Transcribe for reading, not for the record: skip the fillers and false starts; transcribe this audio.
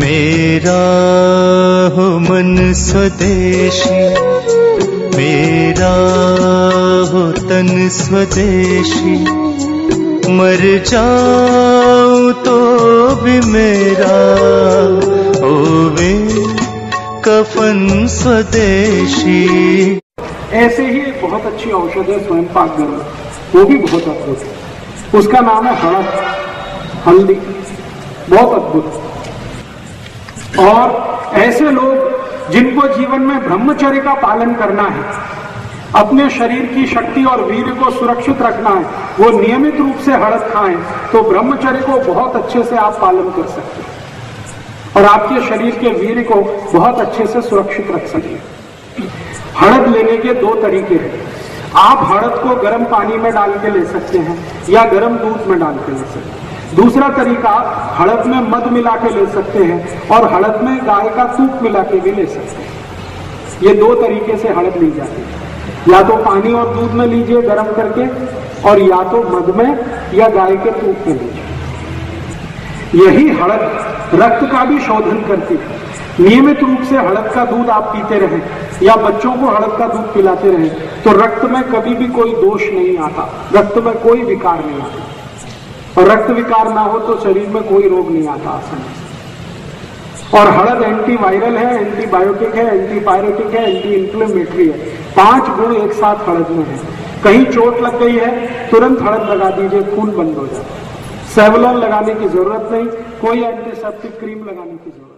मेरा हो मन स्वदेशी, मेरा हो तन स्वदेशी, मर जाऊं तो भी मेरा होवे कफन स्वदेशी। ऐसे ही एक बहुत अच्छी औषध है स्वयं पाक गरम, वो भी बहुत अद्भुत है। उसका नाम है हल्दी, बहुत अद्भुत। और ऐसे लोग जिनको जीवन में ब्रह्मचर्य का पालन करना है, अपने शरीर की शक्ति और वीर्य को सुरक्षित रखना है, वो नियमित रूप से हड़द खाएं तो ब्रह्मचर्य को बहुत अच्छे से आप पालन कर सकते हैं और आपके शरीर के वीर्य को बहुत अच्छे से सुरक्षित रख सकते हैं। हड़द लेने के दो तरीके हैं। आप हड़द को गर्म पानी में डाल के ले सकते हैं या गर्म दूध में डाल के ले सकते हैं। दूसरा तरीका, हड़द में मध मिला के ले सकते हैं और हड़द में गाय का तूप मिला के भी ले सकते हैं। ये दो तरीके से हड़द ली जाती है, या तो पानी और दूध में लीजिए गर्म करके, और या तो मध में या गाय के तूप में लीजिए। यही हड़द रक्त का भी शोधन करती है। नियमित रूप से हड़द का दूध आप पीते रहें या बच्चों को हड़द का दूध पिलाते रहें तो रक्त में कभी भी कोई दोष नहीं आता, रक्त में कोई विकार नहीं आता। और रक्त विकार ना हो तो शरीर में कोई रोग नहीं आता आसानी से। और हड़द एंटीवायरल है, एंटीबायोटिक है, एंटीपायरेटिक है, एंटी इंफ्लेमेटरी है। 5 गुण एक साथ हड़द में है। कहीं चोट लग गई है, तुरंत हड़द लगा दीजिए, खून बंद हो जाता है। सेवलॉन लगाने की जरूरत नहीं, कोई एंटीसेप्टिक क्रीम लगाने की जरूरत नहीं।